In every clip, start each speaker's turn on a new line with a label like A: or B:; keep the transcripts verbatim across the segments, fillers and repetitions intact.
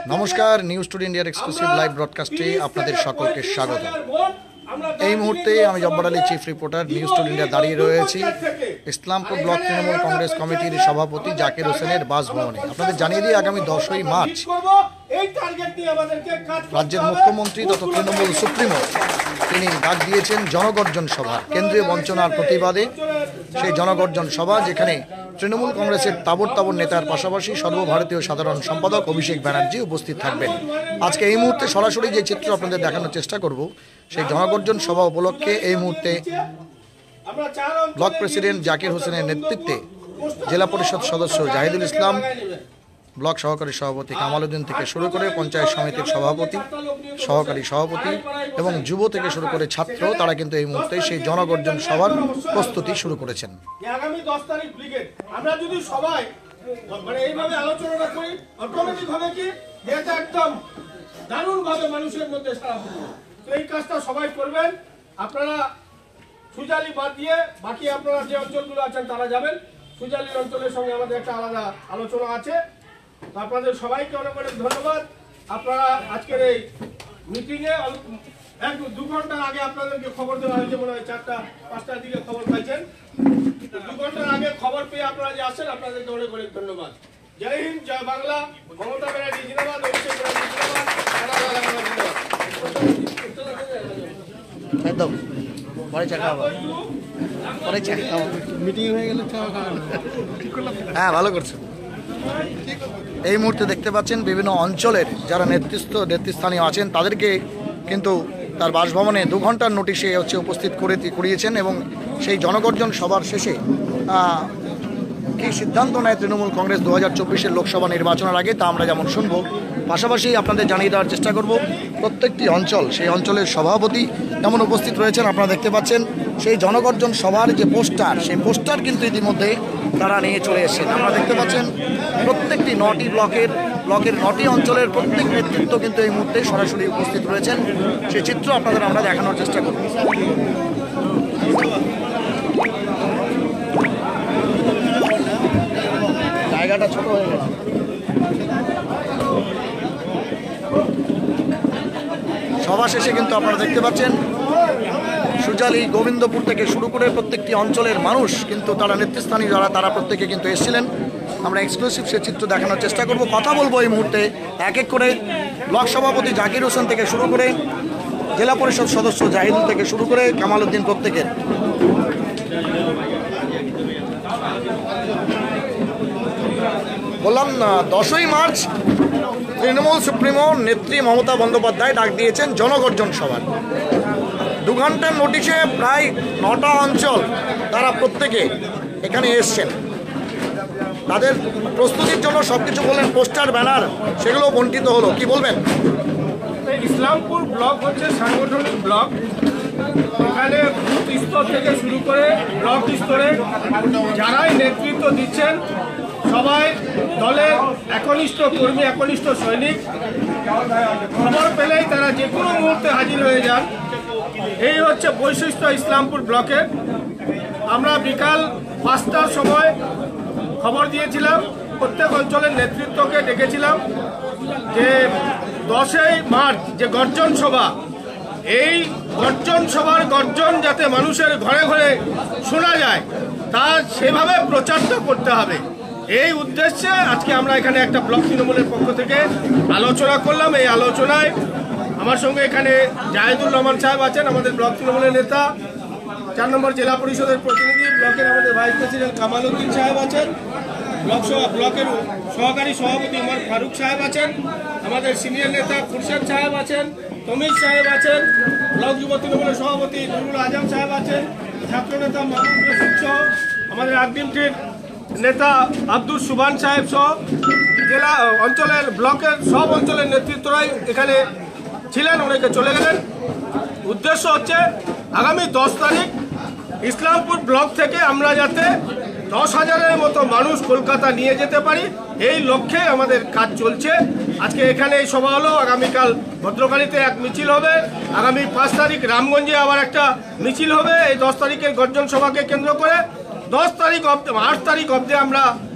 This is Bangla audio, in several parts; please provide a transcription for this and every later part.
A: নমস্কার, নিউজ টুডে ইন্ডিয়ার এক্সক্লুসিভ লাইভ ব্রডকাস্টে আপনাদের সকলকে স্বাগত। এই মুহূর্তে আমি Jabbar Ali, chief reporter, news today India দাঁড়িয়ে রয়েছি ইসলামপুর ব্লক তৃণমূল কংগ্রেস কমিটির সভাপতি জাকির হোসেনের বাসভবনে। আপনাদের জানিয়ে দিই, আগামী দশই মার্চ রাজ্যের মুখ্যমন্ত্রী তথা তৃণমূল সুপ্রিমো তিনি ডাক দিয়েছেন জনগর্জন সভা। কেন্দ্রীয় বঞ্চনার প্রতিবাদে সেই জনগর্জন সভা, যেখানে তৃণমূল কংগ্রেসের তাবর তাবর নেতার পাশাপাশি সর্বভারতীয় সাধারণ সম্পাদক অভিষেক ব্যানার্জি উপস্থিত থাকবেন। আজকে এই মুহূর্তে সরাসরি যে চিত্র আপনাদের দেখানোর চেষ্টা করব, সেই জনগর্জন সভা উপলক্ষে এই মুহূর্তে ব্লক প্রেসিডেন্ট জাকির হোসেনের নেতৃত্বে জেলা পরিষদ সদস্য জাহিদুল ইসলাম, ব্লক সহকারী সভাপতি কামাল উদ্দিন থেকে শুরু করে পঞ্চায়েত সমিতির সভাপতি, সহকারী সভাপতি এবং যুব থেকে শুরু করে ছাত্র, তারা কিন্তু এই মুহূর্তে সেই জনগর্জন সভার প্রস্তুতি শুরু করেছেন।
B: আগামী দশ তারিখ ব্রিগেড আমরা যদি সবাই মানে এইভাবে আলোচনা করি, অটোমেটিক হবে কি এটা একদম দারুণ ভাবে মানুষের মধ্যে সারা পড়বে। তো এই কাজটা সবাই করবেন। আপনারা সুজালি বাদ দিয়ে বাকি আপনারা যে অঞ্চলগুলো আছেন তারা যাবেন। সুজালির অঞ্চলের সঙ্গে আমাদের একটা আলাদা আলোচনা আছে। আপনাদের সবাইকে অনেক অনেক ধন্যবাদ। আপনারা আজকের এই মিটিংয়ে এক দু ঘন্টার আগে আপনাদেরকে খবর দেওয়া হয়েছে, মনে হয় চারটা পাঁচটার দিকে খবর পাইছেন। দু ঘন্টার আগে খবর পেয়ে আপনারা যে আসেন, আপনাদেরকে অনেক অনেক ধন্যবাদ। জয় হিন্দ, জয় বাংলা। মমতা ব্যানার্জি জিন্দাবাদ, অভিষেক ব্যানার্জি জিন্দাবাদ।
A: একদম পরে চা খাওয়া, পরে চা খাওয়া, মিটিং হয়ে গেলে হ্যাঁ ভালো করছে। এই মুহূর্তে দেখতে পাচ্ছেন বিভিন্ন অঞ্চলের যারা নেতৃত্ব নেতৃস্থানীয় আছেন তাদেরকে কিন্তু তার বাসভবনে দু ঘন্টার নোটিশে হচ্ছে উপস্থিত করে করিয়েছেন এবং সেই জনগর্জন সভার শেষে কী সিদ্ধান্ত নেয় তৃণমূল কংগ্রেস দু হাজার চব্বিশের লোকসভা নির্বাচনের আগে, তা আমরা যেমন শুনবো, পাশাপাশি আপনাদের জানিয়ে দেওয়ার চেষ্টা করব প্রত্যেকটি অঞ্চল, সেই অঞ্চলের সভাপতি যেমন উপস্থিত রয়েছেন। আপনারা দেখতে পাচ্ছেন সেই জনগর্জন সভার যে পোস্টার, সেই পোস্টার কিন্তু ইতিমধ্যে তারা নিয়ে চলে এসেছেন। আপনারা দেখতে পাচ্ছেন প্রত্যেকটি নটি ব্লকের ব্লকের নটি অঞ্চলের প্রত্যেক নেতৃত্ব কিন্তু এই মুহূর্তে সরাসরি উপস্থিত রয়েছেন। সেই চিত্র আপনাদের আমরা দেখানোর চেষ্টা করব। জায়গাটা ছোট হয়ে গেছে। সভা শেষে কিন্তু আপনারা দেখতে পাচ্ছেন সুজালি, গোবিন্দপুর থেকে শুরু করে প্রত্যেকটি অঞ্চলের মানুষ কিন্তু তারা নেতৃস্থানীয় যারা তারা প্রত্যেকে কিন্তু এসেছিলেন। আমরা এক্সক্লুসিভ সে চিত্র দেখানোর চেষ্টা করব। কথা বলবো এই মুহূর্তে এক এক করে ব্লক সভাপতি জাকির হোসেন থেকে শুরু করে জেলা পরিষদ সদস্য জাহিদুল থেকে শুরু করে কামাল উদ্দিন প্রত্যেকের। বললাম দশই মার্চ তৃণমূল সুপ্রিমো নেত্রী মমতা বন্দ্যোপাধ্যায় ডাক দিয়েছেন জনগর্জন সভার। দু ঘন্টার নোটিশে প্রায় নটা অঞ্চল তারা প্রত্যেকে এখানে এসছেন। তাদের প্রস্তুতির জন্য সব কিছু বললেন, পোস্টার, ব্যানার সেগুলো বন্টিত হলো। কি বলবেন?
B: ইসলামপুর ব্লক হচ্ছে সাংগঠনিক ব্লক। এখানে বুথ স্তর থেকে শুরু করে ব্লক স্তরে যারাই নেতৃত্ব দিচ্ছেন সবাই দলের একনিষ্ঠ কর্মী, একনিষ্ঠ সৈনিক। খবর পেলেই তারা যে কোনো মুহূর্তে হাজির হয়ে যান। এই হচ্ছে বৈশিষ্ট্য ইসলামপুর ব্লকের। আমরা বিকাল পাঁচটার সময় খবর দিয়েছিলাম, প্রত্যেক অঞ্চলের নেতৃত্বকে ডেকেছিলাম যে দশই মার্চ যে গর্জন সভা, এই গর্জন সভার গর্জন যাতে মানুষের ঘরে ঘরে শোনা যায়, তা সেভাবে প্রচারটা করতে হবে। এই উদ্দেশ্যে আজকে আমরা এখানে একটা ব্লক তৃণমূলের পক্ষ থেকে আলোচনা করলাম। এই আলোচনায় আমার সঙ্গে এখানে জাহিদুল রহমান সাহেব আছেন, আমাদের ব্লক তৃণমূলের নেতা, চার নম্বর জেলা পরিষদের প্রতিনিধি, ব্লকের আমাদের ভাইস প্রেসিডেন্ট কামাল উদ্দিন সাহেব আছেন, ব্লক ব্লকের সহকারী সভাপতি উমর ফারুক সাহেব আছেন, আমাদের সিনিয়র নেতা খুরশেদ সাহেব আছেন, তমিজ সাহেব আছেন, ব্লক যুব তৃণমূলের সভাপতি নুরুল আজম সাহেব আছেন, ছাত্র নেতা মাহমুদ রশিদ সহ আমাদের আগ্নিমটির নেতা আব্দুল সুবান সাহেব সহ জেলা অঞ্চলের ব্লকের সব অঞ্চলের নেতৃত্বরাই এখানে ছিলেন, অনেকে চলে গেলেন। উদ্দেশ্য হচ্ছে আগামী দশ তারিখ ইসলামপুর ব্লক থেকে আমরা যাতে দশ হাজারের মতো মানুষ কলকাতা নিয়ে যেতে পারি, এই লক্ষ্যে আমাদের কাজ চলছে। আজকে এখানে এই সভা হলো, আগামীকাল ভদ্রকালীতে এক মিছিল হবে, আগামী পাঁচ তারিখ রামগঞ্জে আবার একটা মিছিল হবে। এই দশ তারিখের গর্জন সভাকে কেন্দ্র করে দশ তারিখ অব্দি আট তারিখ অব্দি আমরা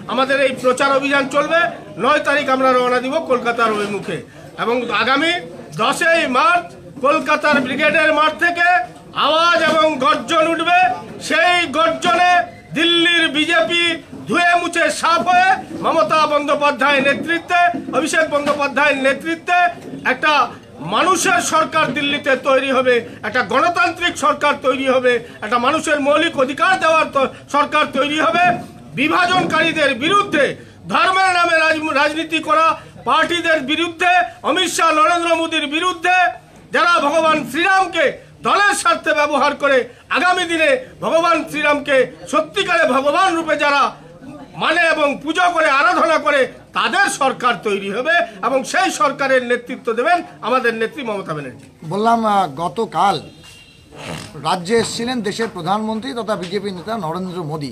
B: আমাদের এই প্রচার অভিযান চলবে। নয় তারিখ আমরা রওনা দিব কলকাতার অভিমুখে এবং আগামী দশই মার্চ কলকাতার ব্রিগেডের মাঠ থেকে আওয়াজ এবং গর্জন উঠবে। সেই গর্জনে দিল্লির বিজেপি ধুয়ে মুছে সাফ হয়ে মমতা বন্দ্যোপাধ্যায়ের নেতৃত্বে, অভিষেক বন্দ্যোপাধ্যায়ের নেতৃত্বে একটা মানুষের সরকার দিল্লিতে তৈরি হবে, একটা গণতান্ত্রিক সরকার তৈরি হবে, একটা মানুষের মৌলিক অধিকার দেওয়ার সরকার তৈরি হবে। বিভাজনকারীদের বিরুদ্ধে, ধর্মের নামে রাজনীতি করা পার্টিদের বিরুদ্ধে, অমিত শাহ নরেন্দ্র মোদীর বিরুদ্ধে, যারা ভগবান শ্রীরামকে দলের স্বার্থে ব্যবহার করে আগামী দিনে ভগবান শ্রীরামকে সত্যিকারে ভগবান রূপে যারা মানে এবং পূজা করে আরাধনা করে, তাদের সরকার তৈরি হবে এবং সেই সরকারের নেতৃত্ব দেবেন আমাদের নেত্রী মমতা ব্যানার্জি।
A: বললাম গতকাল রাজ্যে এসেছিলেন দেশের প্রধানমন্ত্রী তথা বিজেপি নেতা নরেন্দ্র মোদী।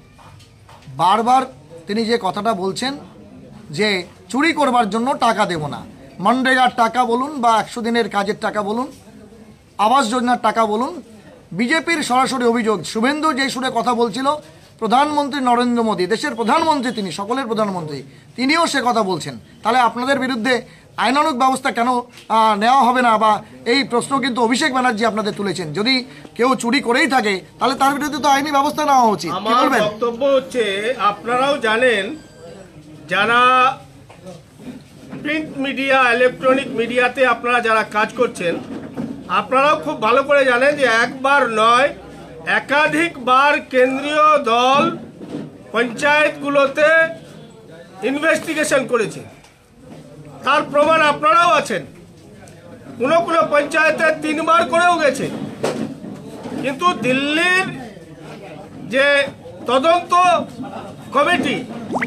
A: বারবার তিনি যে কথাটা বলছেন যে চুরি করবার জন্য টাকা দেব না, মনরেগার টাকা বলুন বা একশো দিনের কাজের টাকা বলুন, আবাস যোজনার টাকা বলুন, বিজেপির সরাসরি অভিযোগ শুভেন্দু যে সুরে কথা বলছিল, প্রধানমন্ত্রী নরেন্দ্র মোদী, দেশের প্রধানমন্ত্রী তিনি, সকলের প্রধানমন্ত্রী, তিনিও সে কথা বলছেন। তাহলে আপনাদের বিরুদ্ধে আইনানুগ ব্যবস্থা কেন নেওয়া হবে না? বা এই প্রশ্ন কিন্তু অভিষেক ব্যানার্জি আপনাদের তুলেছেন, যদি কেউ চুরি করেই থাকে তাহলে তার বিরুদ্ধে তো আইনি ব্যবস্থা নেওয়া উচিত।
B: আমার বক্তব্য হচ্ছে, আপনারাও জানেন, যারা প্রিন্ট মিডিয়া, ইলেকট্রনিক মিডিয়াতে আপনারা যারা কাজ করছেন, আপনারাও খুব ভালো করে জানেন যে একবার নয় একাধিকবার কেন্দ্রীয় দল পঞ্চায়েতগুলোতে ইনভেস্টিগেশন করেছে। তার প্রমাণ আপনারাও আছেন। কোনো কোনো পঞ্চায়েতে তিনবার করেও গেছে। কিন্তু দিল্লির যে তদন্ত কমিটি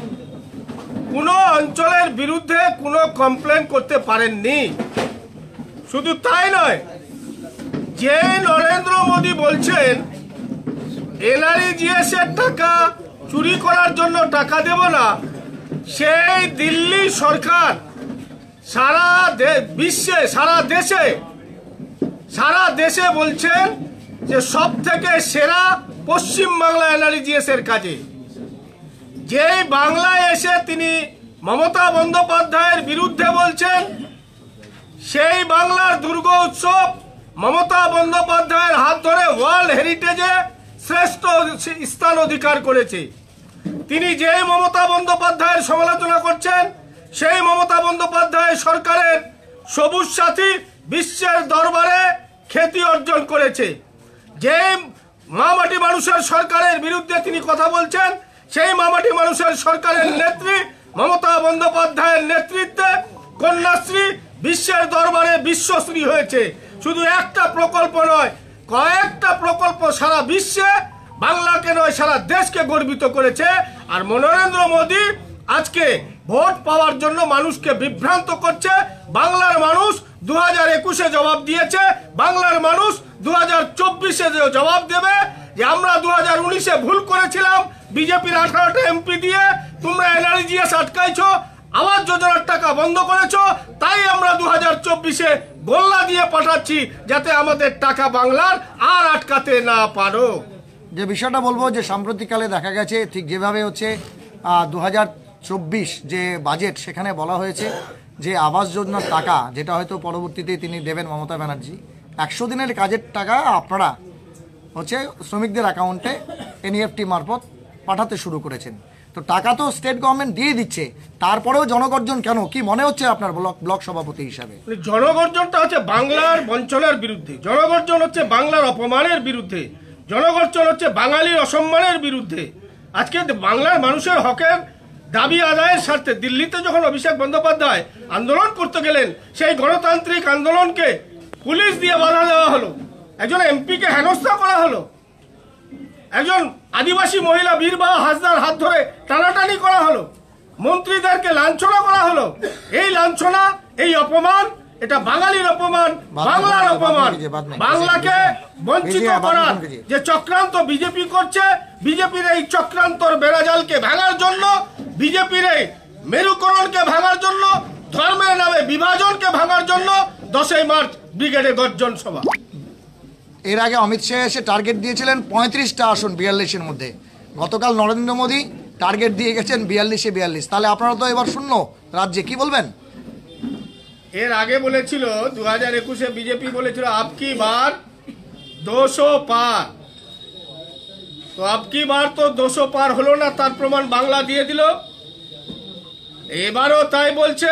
B: কোনো অঞ্চলের বিরুদ্ধে কোনো কমপ্লেন করতে পারেননি। শুধু তাই নয়, যে নরেন্দ্র মোদী বলছেন এনআরইজিএস এর টাকা চুরি করার জন্য টাকা দেব না, সেই দিল্লি সরকার সারা বিশ্বে, সারা দেশে সারা দেশে বলছেন যে সব থেকে সেরা পশ্চিমবাংলা এনআরইজিএস এর কাজে। যেই বাংলায় এসে তিনি মমতা বন্দ্যোপাধ্যায়ের বিরুদ্ধে বলছেন, সেই বাংলার দুর্গা উৎসব মমতা বন্দ্যোপাধ্যায়ের হাত ধরে ওয়ার্ল্ড হেরিটেজে শ্রেষ্ঠ স্থান অধিকার করেছে। তিনি যেই মমতা বন্দ্যোপাধ্যায়ের সমালোচনা করছেন, সেই মমতা বন্দ্যোপাধ্যায় সরকারের সবুজ সাথী বিশ্বের দরবারে খ্যাতি অর্জন করেছে। যে মামাটি মানুষের সরকারের বিরুদ্ধে তিনি কথা বলছেন, সেই মামাটি মানুষের সরকারের নেত্রী মমতা বন্দ্যোপাধ্যায়ের নেতৃত্বে কন্যাশ্রী বিশ্বের দরবারে বিশ্বশ্রী হয়েছে। শুধু একটা প্রকল্প নয়, কয়েকটা প্রকল্প সারা বিশ্বে বাংলাকে নয় সারা দেশকে গর্বিত করেছে। আর নরেন্দ্র মোদী আজকে ভোট পাওয়ার জন্য মানুষকে বিভ্রান্ত করছে। বাংলার মানুষ দু হাজার একুশে জবাব দিয়েছে, বাংলার মানুষ দু হাজার চব্বিশে জবাব দেবে যে আমরা দু হাজার উনিশে ভুল করেছিলাম, বিজেপির আঠারোটা এমপি দিয়ে তোমরা এনআরইজিএস আটকাইছো, আবাস যোজনার টাকা বন্ধ করেছো, তাই আমরা দু হাজার চব্বিশে গোল্লা দিয়ে পাঠাচ্ছি যাতে আমাদের টাকা বাংলার আর আটকাতে না পারো।
A: যে বিষয়টা বলবো যে সাম্প্রতিককালে দেখা গেছে ঠিক যেভাবে হচ্ছে দু হাজার চব্বিশ যে বাজেট, সেখানে বলা হয়েছে যে আবাস যোজনার টাকা, যেটা হয়তো পরবর্তীতে তিনি দেবেন মমতা ব্যানার্জি, একশো দিনের কাজের টাকা আপনারা হচ্ছে শ্রমিকদের অ্যাকাউন্টে এনইএফটি মারফত পাঠাতে শুরু করেছেন। তো টাকা তো স্টেট গভর্নমেন্ট দিয়ে দিচ্ছে, তারপরেও জনগর্জন কেন? কি মনে হচ্ছে আপনার ব্লক ব্লক সভাপতি হিসাবে?
B: জনগর্জনটা হচ্ছে বাংলার বঞ্চনার বিরুদ্ধে, জনগর্জন হচ্ছে বাংলার অপমানের বিরুদ্ধে, জনগর্জন হচ্ছে বাঙালির অসম্মানের বিরুদ্ধে। আজকে বাংলার মানুষের হকের দাবি আদায়ের স্বার্থে দিল্লিতে যখন অভিষেক বন্দ্যোপাধ্যায় আন্দোলন করতে গেলেন, সেই গণতান্ত্রিক আন্দোলনকে পুলিশ দিয়ে বাধা দেওয়া হলো, একজন এমপিকে হেনস্থা করা হলো, একজন আদিবাসী মহিলা বীরবাহা হাসদার হাত ধরে টানাটানি করা হলো, মন্ত্রীদেরকে লাঞ্ছনা করা হলো। এই লাঞ্ছনা, এই অপমান, এটা বাঙালির অপমান, বাংলার অপমান। বাংলাকে বঞ্চিত করার যে চক্রান্ত বিজেপি করছে, বিজেপির এই চক্রান্তর বেড়াজালকে ভাঙার জন্য, বিজেপির এই মেরুকরণকে ভাঙার জন্য, ধর্মের নামে বিভাজনকে ভাঙার জন্য দশই মার্চ ব্রিগেডে গর্জন সভা।
A: এর আগে অমিত শাহ এসে টার্গেট দিয়েছিলেন পঁয়ত্রিশটা আসন বিয়াল্লিশের মধ্যে। গতকাল নরেন্দ্র মোদী টার্গেট দিয়ে গেছেন বিয়াল্লিশে বিয়াল্লিশ, তাহলে আপনারা তো এবার শূন্য রাজ্যে, কি বলবেন?
B: এর আগে বলেছিল দু হাজার একুশে বিজেপি বলেছিল আপকি বার দুশো পার, তো আপকি বার তো দুশো পার হলো না, তার প্রমাণ বাংলা দিয়ে দিল। এবারও তাই বলছে,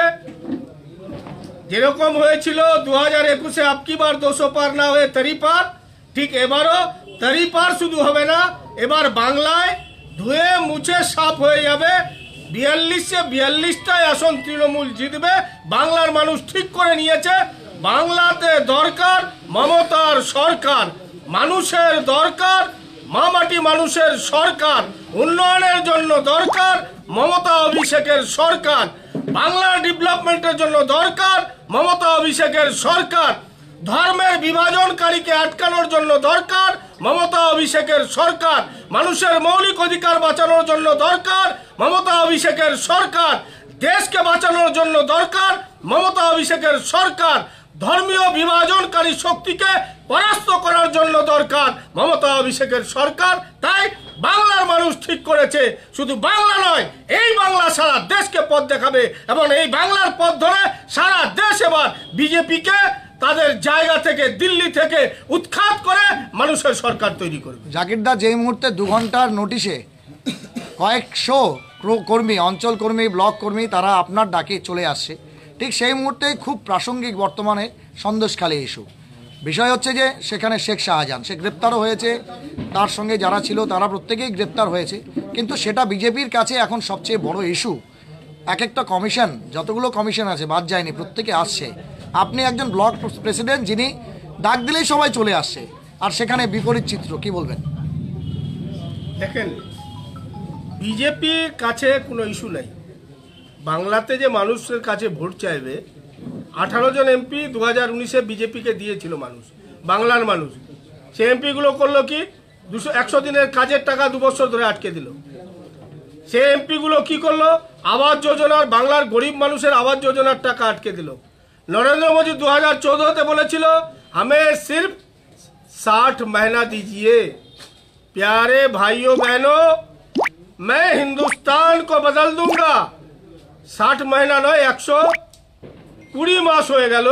B: যেরকম হয়েছিল দু হাজার একুশে আপকি বার দুশো পার না হয়ে তারি পার, ঠিক এবারও তারি পার শুধু হবে না, এবার বাংলায় ধুয়ে মুছে সাফ হয়ে যাবে। বিয়াল্লিশে বিয়াল্লিশটাই আসন তৃণমূল জিতবে। বাংলার মানুষ ঠিক করে নিয়েছে, বাংলাতে দরকার মমতার সরকার, মানুষের দরকার মামাটি মানুষের সরকার, উন্নয়নের জন্য দরকার মমতা অভিষেকের সরকার, বাংলার ডেভেলপমেন্টের জন্য দরকার মমতা অভিষেকের সরকার, ধর্মের বিভাজনকারীকে আটকানোর জন্য দরকার মমতা অভিষেকের সরকার, মানুষের মৌলিক অধিকার বাঁচানোর জন্য দরকার মমতা অভিষেকের সরকার, দেশকে বাঁচানোর জন্য দরকার মমতা অভিষেকের সরকার, ধর্মীয় বিভাজনকারী শক্তিকে পরাস্ত করার জন্য দরকার মমতা অভিষেকের সরকার। তাই বাংলার মানুষ ঠিক করেছে, শুধু বাংলা নয় এই বাংলা সারা দেশকে পথ দেখাবে, এবং এই বাংলার পথ ধরে সারা দেশ এবার বিজেপিকে তাদের জায়গা থেকে, দিল্লি থেকে উৎখাত করে মানুষের সরকার তৈরি করবে।
A: জাকিরদা, যেই মুহূর্তে দু ঘন্টার নোটিশে কয়েকশো কর্মী, অঞ্চল কর্মী, ব্লক কর্মী তারা আপনার ডাকে চলে আসছে, ঠিক সেই মুহূর্তেই খুব প্রাসঙ্গিক বর্তমানে সন্দেশখালী ইস্যু। বিষয় হচ্ছে যে সেখানে শেখ শাহজাহান সে গ্রেপ্তারও হয়েছে, তার সঙ্গে যারা ছিল তারা প্রত্যেকেই গ্রেপ্তার হয়েছে, কিন্তু সেটা বিজেপির কাছে এখন সবচেয়ে বড় ইস্যু। এক একটা কমিশন, যতগুলো কমিশন আছে বাদ যায়নি, প্রত্যেকে আসছে। আপনি একজন ব্লক প্রেসিডেন্ট যিনি ডাক দিলেই সবাই চলে আসছে, আর সেখানে বিপরীত চিত্র, কি বলবেন?
B: দেখেন, বিজেপির কাছে কোনো ইস্যু নাই। বাংলাতে যে মানুষের কাছে ভোট চাইবে, আঠারো জন এমপি দু হাজার উনিশে বিজেপিকে দিয়েছিল মানুষ, বাংলার মানুষ। সে এমপিগুলো করলো কি, দুশো একশো দিনের কাজের টাকা দু বছর ধরে আটকে দিল। সে এমপিগুলো কি করলো, আবাস যোজনার, বাংলার গরিব মানুষের আবাস যোজনার টাকা আটকে দিল। নরেন্দ্র মোদী দু হাজার চৌদহতে বলেছিল हमें सिर्फ साठ महीना दीजिए, प्यारे भाइयों बहनों, मैं हिंदुस्तान को बदल दूंगा। ষাট মহিনা নয়, একশো কুড়ি মাস হয়ে গেল।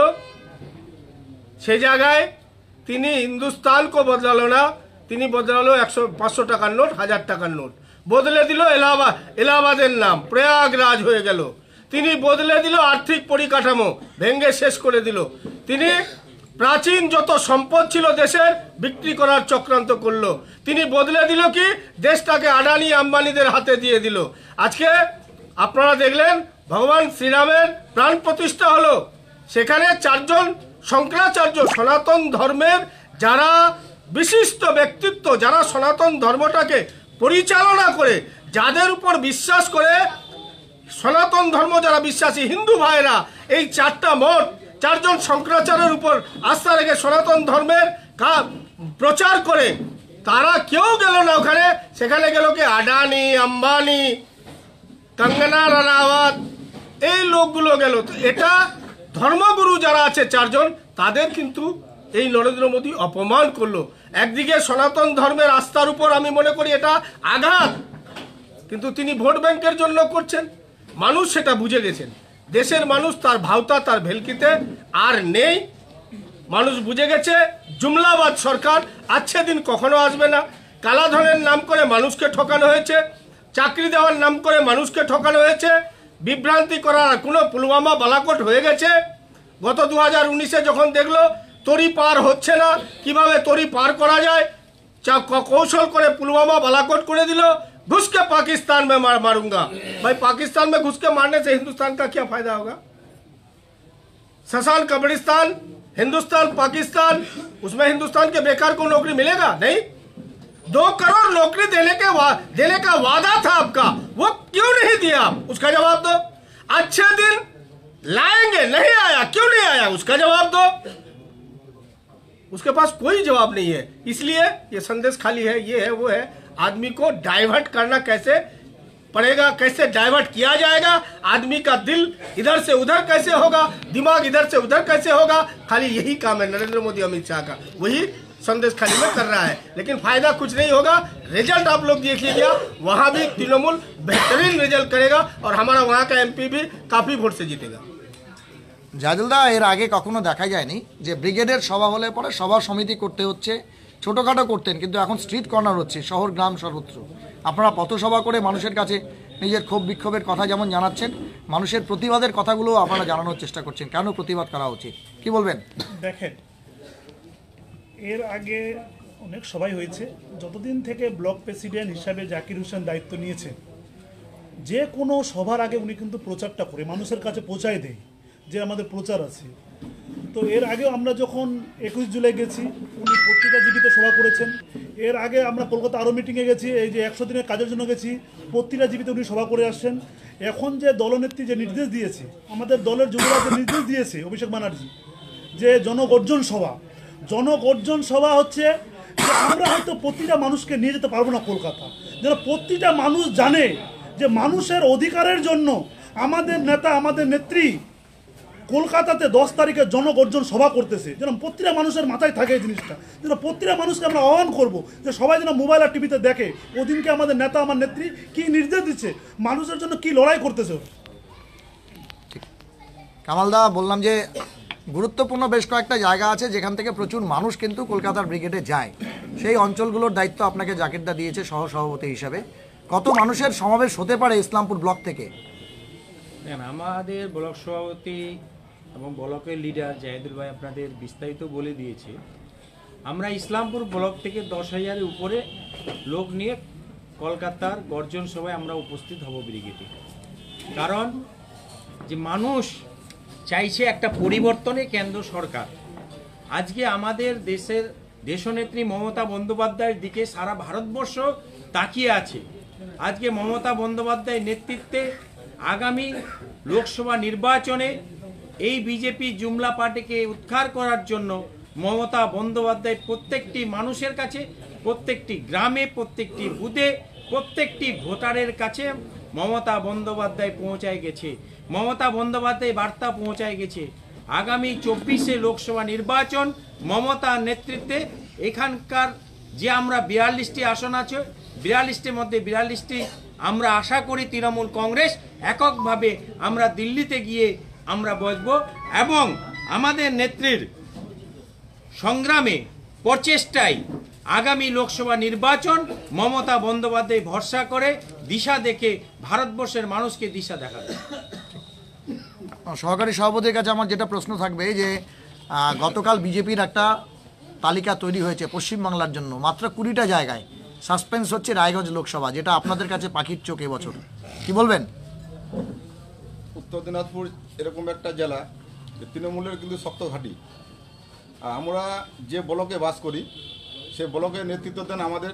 B: সে জায়গায় তিনি হিন্দুস্তানকে বদলালো না, তিনি বদলালো একশো পাঁচশো টাকার নোট, হাজার টাকার নোট বদলে দিল। এলাহাবাদ, এলাহাবাদের নাম প্রয়াগরাজ হয়ে গেল। তিনি বদলে দিল আর্থিক পরিকাঠামো, ভেঙে শেষ করে দিল। তিনি প্রাচীন যত সম্পদ ছিল দেশের বিক্রি করার চক্রান্ত করলো। তিনি বদলে দিল কি, দেশটাকে আদানি আম্বানিদের হাতে দিয়ে দিল। আজকে আপনারা দেখলেন ভগবান শ্রীরামের প্রাণ প্রতিষ্ঠা হলো, সেখানে চারজন শঙ্করাচার্য, সনাতন ধর্মের যারা বিশিষ্ট ব্যক্তিত্ব, যারা সনাতন ধর্মটাকে পরিচালনা করে, যাদের উপর বিশ্বাস করে, সনাতন ধর্ম যারা বিশ্বাসী হিন্দু ভাইরা, এই চারটা মঠ, চারজন শঙ্করাচার্যের উপর আস্থা রেখে সনাতন ধর্মের প্রচার করে, তারা কেউ গেল না ওখানে। সেখানে গেল কি আদানি আম্বানি, কঙ্গনা রানাওয়াত, এই লোকগুলো গেল। তো এটা ধর্মগুরু যারা আছে চারজন, তাদের কিন্তু এই নরেন্দ্র মোদী অপমান করলো। একদিকে সনাতন ধর্মের আস্থার উপর আমি মনে করি এটা আঘাত, কিন্তু তিনি ভোট ব্যাংকের জন্য করছেন। মানুষ সেটা বুঝে গেছেন, দেশের মানুষ তার ভাওতা, তার ভেলকিতে আর নেই। মানুষ বুঝে গেছে জুমলাবাদ সরকার আচ্ছে দিন কখনো আসবে না। কালাধনের নাম করে মানুষকে ঠকানো হয়েছে, চাকরি দেওয়ার নাম করে মানুষকে ঠকানো হয়েছে, বিভ্রান্তি করার কোনো পুলওয়ামা বালাকোট হয়ে গেছে। গত দু হাজার উনিশে যখন দেখলো তরি পার হচ্ছে না, কিভাবে তরি পার করা যায়, কৌশল করে पुलवामा बालाकोट कर दिल, घुस के पाकिस्तान में मार मारूंगा। भाई पाकिस्तान में घुस के मारने से हिंदुस्तान का क्या फायदा होगा? ससान कब्रिस्तान, हिंदुस्तान पाकिस्तान, उसमें हिंदुस्तान के बेकार को नौकरी मिलेगा नहीं? दो करोड़ नौकरी देने के वा, देने का वादा था आपका, वो क्यों नहीं दिया? उसका जवाब दो। अच्छे दिन लाएंगे, नहीं आया, क्यों नहीं आया? उसका जवाब दो। उसके पास कोई जवाब नहीं है, इसलिए ये संदेश खाली है, ये है वो है। आदमी को डाइवर्ट करना कैसे पड़ेगा, कैसे डाइवर्ट किया जाएगा, आदमी का दिल इधर से उधर कैसे होगा, दिमाग इधर से उधर कैसे होगा, खाली यही काम है नरेंद्र मोदी अमित शाह का। वही संदेश खाली में कर रहा है, लेकिन फायदा कुछ नहीं होगा। रिजल्ट आप लोग देख लीजिए, वहाँ भी तृणमूल बेहतरीन रिजल्ट करेगा और हमारा वहाँ का एमपी भी काफ़ी वोट से जीतेगा।
A: জাজলদা, এর আগে কখনো দেখা যায়নি যে ব্রিগেডের সভা হলে পরে সভা সমিতি করতে হচ্ছে, ছোটোখাটো করতেন, কিন্তু এখন স্ট্রিট কর্নার হচ্ছে শহর গ্রাম সর্বত্র। আপনারা পথসভা করে মানুষের কাছে নিজের ক্ষোভ বিক্ষোভের কথা যেমন জানাচ্ছেন, মানুষের প্রতিবাদের কথাগুলো আপনারা জানানোর চেষ্টা করছেন। কেন প্রতিবাদ করা উচিত, কি বলবেন?
C: দেখেন, এর আগে অনেক সভাই হয়েছে। যতদিন থেকে ব্লক প্রেসিডেন্ট হিসাবে জাকির হোসেন দায়িত্ব নিয়েছে, যে কোনো সভার আগে উনি কিন্তু প্রচারটা করে মানুষের কাছে পৌঁছায় দেয় যে আমাদের প্রচার আছে। তো এর আগেও আমরা যখন একুশ জুলাই গেছি, উনি পত্রিকা জীবিত সভা করেছেন। এর আগে আমরা কলকাতা আরও মিটিংয়ে গেছি, এই যে একশো দিনের কাজের জন্য গেছি, পত্রিকা জীবিত উনি সভা করে আসছেন। এখন যে দলনেত্রী যে নির্দেশ দিয়েছে, আমাদের দলের যুবরাজ যে নির্দেশ দিয়েছে অভিষেক ব্যানার্জি, যে জনগর্জন সভা, জনগর্জন সভা হচ্ছে যে আমরা হয়তো প্রতিটা মানুষকে নিয়ে যেতে পারবো না কলকাতা, যেন প্রতিটা মানুষ জানে যে মানুষের অধিকারের জন্য আমাদের নেতা, আমাদের নেত্রী কলকাতাতে দশ তারিখে জনগর্জন সভা করতেছে, যেন প্রতিটা মানুষের মাথায় থাকে এই জিনিসটা, যেন প্রতিটা মানুষকে আমরা আহ্বান করবো যে সবাই যেন মোবাইল আর টিভিতে দেখে ওদিনকে আমাদের নেতা, আমার নেত্রী কি নির্দেশ দিচ্ছে, মানুষের জন্য কি লড়াই করতেছে।
A: কামালদা, বললাম যে গুরুত্বপূর্ণ বেশ কয়েকটা জায়গা আছে যেখান থেকে প্রচুর মানুষ কিন্তু কলকাতার ব্রিগেডে যায়, সেই অঞ্চলগুলোর দায়িত্ব আপনাকে জাকিরদা দিয়েছে সহ সভাপতি হিসাবে। কত মানুষের সমাবেশ হতে পারে ইসলামপুর ব্লক থেকে?
D: আমাদের ব্লক সভাপতি এবং ব্লকের লিডার জাহিদুল ভাই আপনাদের বিস্তারিত বলে দিয়েছে। আমরা ইসলামপুর ব্লক থেকে দশ হাজারের উপরে লোক নিয়ে কলকাতার গর্জন সভায় আমরা উপস্থিত হব ব্রিগেডে। কারণ যে মানুষ চাইছে একটা পরিবর্তনে কেন্দ্র সরকার। আজকে আমাদের দেশের দেশনেত্রী মমতা বন্দ্যোপাধ্যায়ের দিকে সারা ভারতবর্ষ তাকিয়ে আছে। আজকে মমতা বন্দ্যোপাধ্যায়ের নেতৃত্বে আগামী লোকসভা নির্বাচনে এই বিজেপি জুমলা পার্টিকে উৎখাত করার জন্য মমতা বন্দ্যোপাধ্যায় প্রত্যেকটি মানুষের কাছে, প্রত্যেকটি গ্রামে, প্রত্যেকটি বুথে, প্রত্যেকটি ভোটারের কাছে মমতা বন্দ্যোপাধ্যায় পৌঁছায় গেছে। মমতা বন্দ্যোপাধ্যায় বার্তা পৌঁছায় গেছে। আগামী চব্বিশে লোকসভা নির্বাচন মমতার নেতৃত্বে এখানকার যে আমরা বিয়াল্লিশটি আসন আছে, বিয়াল্লিশটির মধ্যে বিয়াল্লিশটি আমরা আশা করি তৃণমূল কংগ্রেস এককভাবে আমরা দিল্লিতে গিয়ে আমরা বসবো এবং আমাদের নেত্রীর সংগ্রামে প্রচেষ্টায় আগামী লোকসভা নির্বাচন মমতা বন্দ্যোপাধ্যায় ভরসা করে দিশা দেখে ভারতবর্ষের মানুষকে দিশা দেখাবে।
A: সহকারী সভাপতির কাছে আমার যেটা প্রশ্ন থাকবে যে গতকাল বিজেপির একটা তালিকা তৈরি হয়েছে পশ্চিমবাংলার জন্য, মাত্র কুড়িটা জায়গায় সাসপেন্স হচ্ছে রায়গঞ্জ লোকসভা, যেটা আপনাদের কাছে পাখির চোখ এবছর, কি বলবেন?
E: উত্তর দিনাজপুর এরকম একটা জেলা যে তৃণমূলের কিন্তু শক্ত ঘাঁটি। আর আমরা যে ব্লকে বাস করি সে ব্লকের নেতৃত্ব দেন আমাদের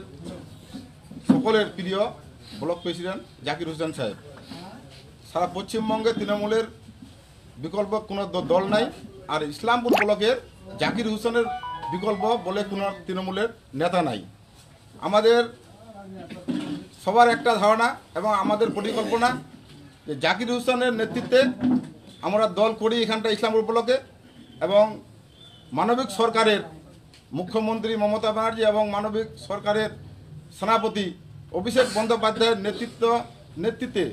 E: সকলের প্রিয় ব্লক প্রেসিডেন্ট জাকির হোসেন সাহেব। সারা পশ্চিমবঙ্গে তৃণমূলের বিকল্প কোনো দল নাই, আর ইসলামপুর ব্লকের জাকির হোসেনের বিকল্প বলে কোনো তৃণমূলের নেতা নাই। আমাদের সবার একটা ধারণা এবং আমাদের পরিকল্পনা যে জাকির হোসেনের নেতৃত্বে আমরা দল করি এখানটা ইসলামপুর ব্লকে, এবং মানবিক সরকারের মুখ্যমন্ত্রী মমতা ব্যানার্জি এবং মানবিক সরকারের সেনাপতি অভিষেক বন্দ্যোপাধ্যায়ের নেতৃত্ব নেতৃত্বে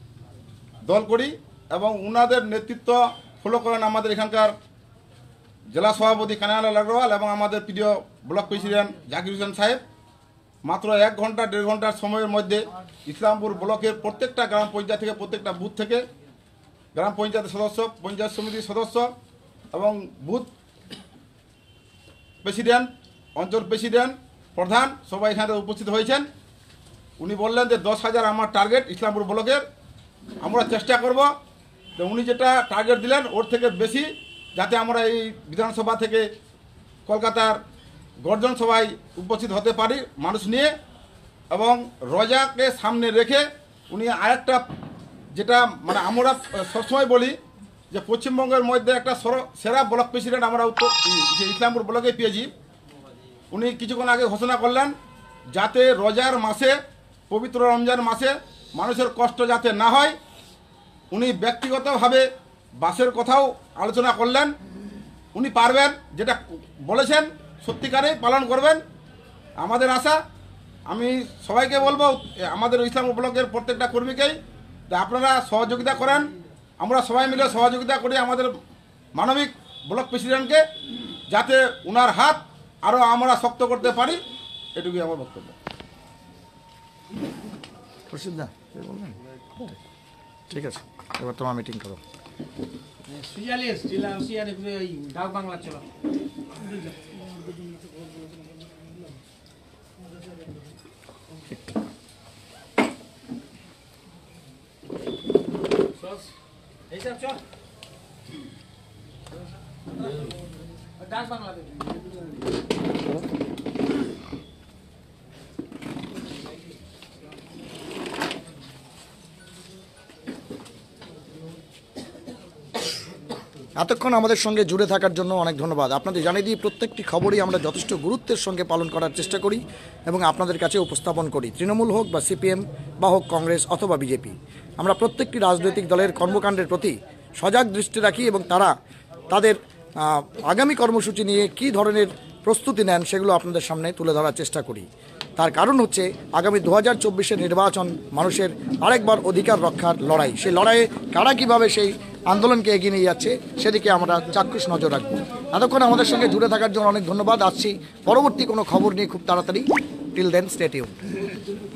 E: দল করি এবং উনাদের নেতৃত্ব ফলো করেন আমাদের এখানকার জেলা সভাপতি কানাইলাল আগরওয়াল এবং আমাদের প্রিয় ব্লক প্রেসিডেন্ট জাকির হোসেন সাহেব। মাত্র এক ঘন্টা দেড় ঘন্টার সময়ের মধ্যে ইসলামপুর ব্লকের প্রত্যেকটা গ্রাম পঞ্চায়েত থেকে, প্রত্যেকটা বুথ থেকে গ্রাম পঞ্চায়েতের সদস্য, পঞ্চায়েত সমিতির সদস্য এবং বুথ প্রেসিডেন্ট, অঞ্চল প্রেসিডেন্ট, প্রধান সবাই এখানে উপস্থিত হয়েছেন। উনি বললেন যে দশ হাজার আমার টার্গেট ইসলামপুর ব্লকের, আমরা চেষ্টা করব যে উনি যেটা টার্গেট দিলেন ওর থেকে বেশি যাতে আমরা এই বিধানসভা থেকে কলকাতার গর্জন সভায় উপস্থিত হতে পারি মানুষ নিয়ে। এবং রোজাকে সামনে রেখে উনি আরেকটা যেটা মানে আমরা সবসময় বলি যে পশ্চিমবঙ্গের মধ্যে একটা সেরা ব্লক প্রেসিডেন্ট আমরা উত্তর ইসলামপুর ব্লকে পেয়েছি। উনি কিছুক্ষণ আগে ঘোষণা করলেন যাতে রোজার মাসে, পবিত্র রমজান মাসে মানুষের কষ্ট যাতে না হয়, উনি ব্যক্তিগতভাবে বাসের কথাও আলোচনা করলেন। উনি পারবেন, যেটা বলেছেন সত্যিকারে পালন করবেন আমাদের আশা। আমি সবাইকে বলবো আমাদের ইসলামপুর ব্লকের প্রত্যেকটা কর্মীকেই যে আপনারা সহযোগিতা করেন, আমরা সবাই মিলে সহযোগিতা করি আমাদের মানবিক ব্লক প্রেসিডেন্টকে, যাতে ওনার হাত আরও আমরা শক্ত করতে পারি, এটুকুই আমার বক্তব্য।
A: প্রসিদ্ধা বলবেন? ঠিক আছে, এবার তোমার মিটিং করো।
D: সিরিয়ালিস্ট ছিলাম সিরিয়ালিস্ট ওই ডাক বাংলা চলো। এইসব চল ডাক বাংলা
A: এতক্ষণ আমাদের সঙ্গে জুড়ে থাকার জন্য অনেক ধন্যবাদ। আপনাদের জানিয়ে দিই প্রত্যেকটি খবরই আমরা যথেষ্ট গুরুত্বের সঙ্গে পালন করার চেষ্টা করি এবং আপনাদের কাছে উপস্থাপন করি। তৃণমূল হোক বা সিপিএম বা হোক কংগ্রেস অথবা বিজেপি, আমরা প্রত্যেকটি রাজনৈতিক দলের কর্মকাণ্ডের প্রতি সজাগ দৃষ্টি রাখি এবং তারা তাদের আগামী কর্মসূচি নিয়ে কী ধরনের প্রস্তুতি নেন সেগুলো আপনাদের সামনে তুলে ধরার চেষ্টা করি। তার কারণ হচ্ছে আগামী দু হাজার চব্বিশের নির্বাচন মানুষের আরেকবার অধিকার রক্ষার লড়াই। সেই লড়াইয়ে কারা কীভাবে সেই আন্দোলনকে এগিয়ে নিয়ে যাচ্ছে সেদিকে আমরা চাক্ষুষ নজর রাখবো। এতক্ষণ আমাদের সঙ্গে জুড়ে থাকার জন্য অনেক ধন্যবাদ। আসছি পরবর্তী কোনো খবর নিয়ে খুব তাড়াতাড়ি। Till then stay tuned.